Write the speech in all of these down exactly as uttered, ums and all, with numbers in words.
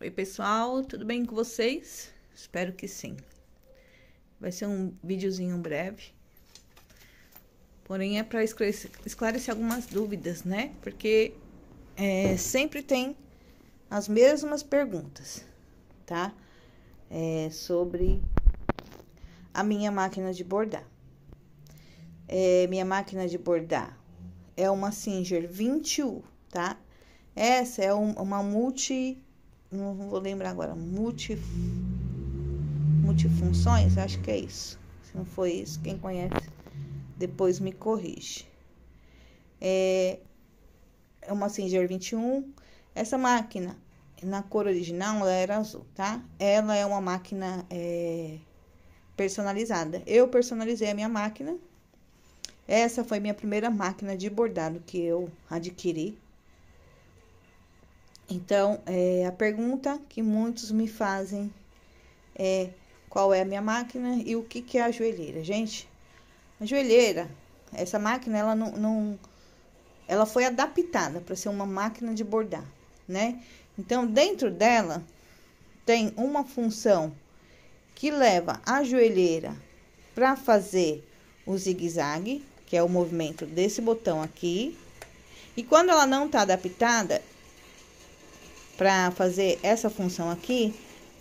Oi, pessoal, tudo bem com vocês? Espero que sim. Vai ser um videozinho breve. Porém, é para esclarecer, esclarecer algumas dúvidas, né? Porque é, sempre tem as mesmas perguntas, tá? É, sobre a minha máquina de bordar. É, minha máquina de bordar é uma Singer vinte U, tá? Essa é um, uma multi... Não vou lembrar agora. Multi... Multifunções? Acho que é isso. Se não foi isso, quem conhece, depois me corrige. É, é uma Singer vinte e um. Essa máquina, na cor original, ela era azul, tá? Ela é uma máquina é, personalizada. Eu personalizei a minha máquina. Essa foi minha primeira máquina de bordado que eu adquiri. Então, é, a pergunta que muitos me fazem é qual é a minha máquina e o que, que é a joelheira. Gente, a joelheira, essa máquina, ela não, não ela foi adaptada para ser uma máquina de bordar, né? Então, dentro dela tem uma função que leva a joelheira para fazer o zigue-zague, que é o movimento desse botão aqui. E quando ela não tá adaptada para fazer essa função aqui,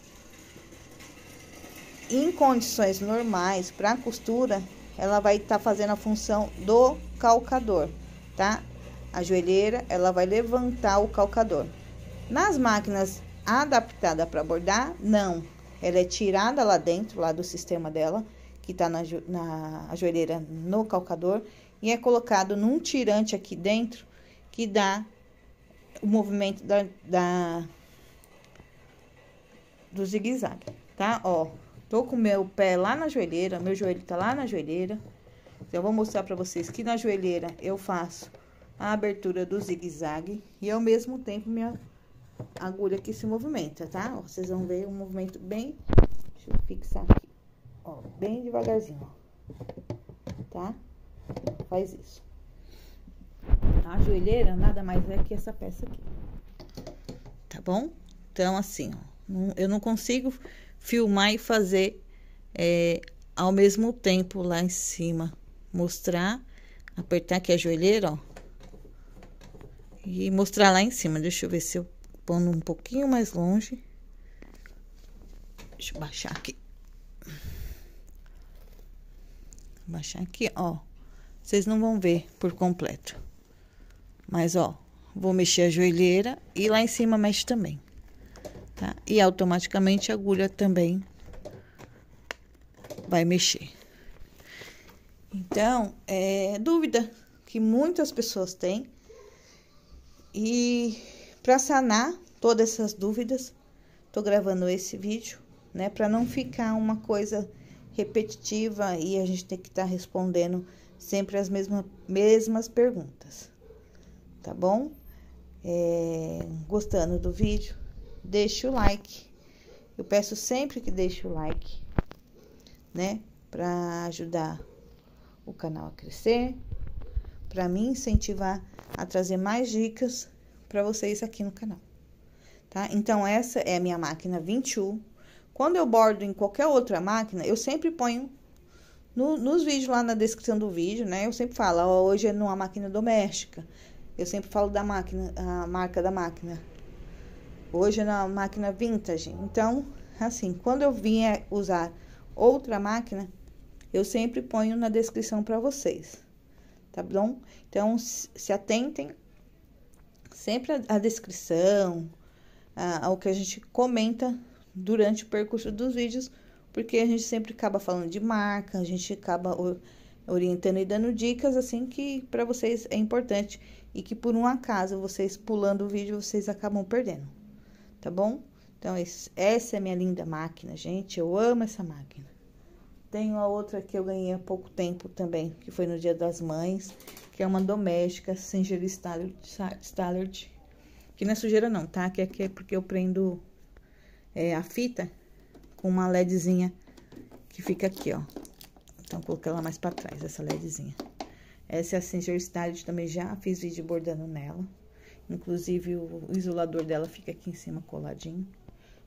em condições normais para costura, ela vai estar tá fazendo a função do calcador, tá? A joelheira, ela vai levantar o calcador. Nas máquinas adaptadas para bordar, não. Ela é tirada lá dentro, lá do sistema dela, que tá na, na a joelheira no calcador, e é colocado num tirante aqui dentro, que dá o movimento da, da do zigue-zague, tá? Ó, tô com meu pé lá na joelheira, meu joelho tá lá na joelheira. Então, eu vou mostrar pra vocês que na joelheira eu faço a abertura do zigue-zague e ao mesmo tempo minha agulha aqui se movimenta, tá? Ó, vocês vão ver um movimento bem... Deixa eu fixar aqui. Ó, bem devagarzinho, ó. Tá? Faz isso. A joelheira nada mais é que essa peça aqui. Tá bom? Então, assim, ó, eu não consigo filmar e fazer é, ao mesmo tempo lá em cima. Mostrar, apertar aqui a joelheira, ó. E mostrar lá em cima. Deixa eu ver se eu pondo um pouquinho mais longe. Deixa eu baixar aqui. Baixar aqui, ó. Vocês não vão ver por completo. Mas, ó, vou mexer a joelheira e lá em cima mexe também, tá? E automaticamente a agulha também vai mexer. Então, é dúvida que muitas pessoas têm. E para sanar todas essas dúvidas, tô gravando esse vídeo, né? Para não ficar uma coisa repetitiva e a gente ter que estar tá respondendo sempre as mesmas, mesmas perguntas. Tá bom? É, gostando do vídeo, deixa o like. Eu peço sempre que deixe o like, né? Para ajudar o canal a crescer, para me incentivar a trazer mais dicas para vocês aqui no canal, tá? Então, essa é a minha máquina vinte U. Quando eu bordo em qualquer outra máquina, eu sempre ponho no, nos vídeos lá na descrição do vídeo, né? Eu sempre falo, ó, hoje é numa máquina doméstica. Eu sempre falo da máquina, a marca da máquina. Hoje é na máquina vintage. Então, assim, quando eu vier usar outra máquina, eu sempre ponho na descrição para vocês, tá bom? Então, se atentem sempre à descrição, ao que a gente comenta durante o percurso dos vídeos, porque a gente sempre acaba falando de marca, a gente acaba orientando e dando dicas, assim, que para vocês é importante e que por um acaso, vocês pulando o vídeo, vocês acabam perdendo, tá bom? Então, esse, essa é a minha linda máquina, gente, eu amo essa máquina. Tenho a outra que eu ganhei há pouco tempo também, que foi no Dia das Mães, que é uma doméstica, Singer Stallard, que não é sujeira não, tá? Que aqui é porque eu prendo é, a fita com uma LEDzinha que fica aqui, ó. Então, vou colocar ela mais pra trás, essa LEDzinha. Essa é a Singer Stallard, também já fiz vídeo bordando nela. Inclusive, o isolador dela fica aqui em cima coladinho.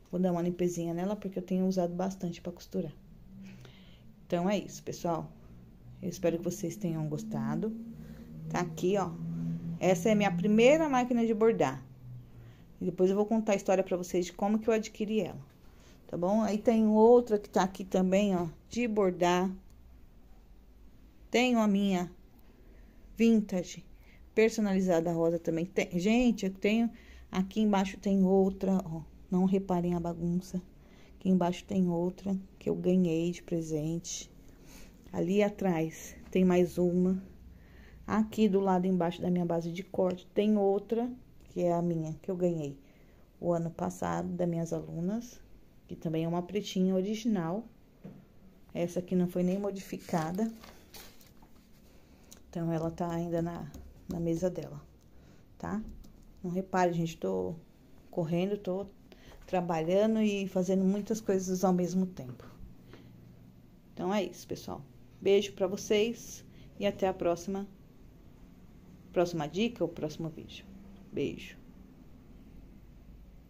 Vou dar uma limpezinha nela, porque eu tenho usado bastante pra costurar. Então, é isso, pessoal. Eu espero que vocês tenham gostado. Tá aqui, ó. Essa é a minha primeira máquina de bordar. E depois eu vou contar a história pra vocês de como que eu adquiri ela. Tá bom? Aí tem outra que tá aqui também, ó, de bordar. Tenho a minha vintage, personalizada rosa também. Tem, gente, eu tenho... Aqui embaixo tem outra, ó. Não reparem a bagunça. Aqui embaixo tem outra que eu ganhei de presente. Ali atrás tem mais uma. Aqui do lado embaixo da minha base de corte tem outra, que é a minha, que eu ganhei o ano passado, das minhas alunas. Que também é uma pretinha original. Essa aqui não foi nem modificada. Então, ela tá ainda na, na mesa dela, tá? Não repare, gente, tô correndo, tô trabalhando e fazendo muitas coisas ao mesmo tempo. Então, é isso, pessoal. Beijo pra vocês e até a próxima, próxima dica ou próximo vídeo. Beijo.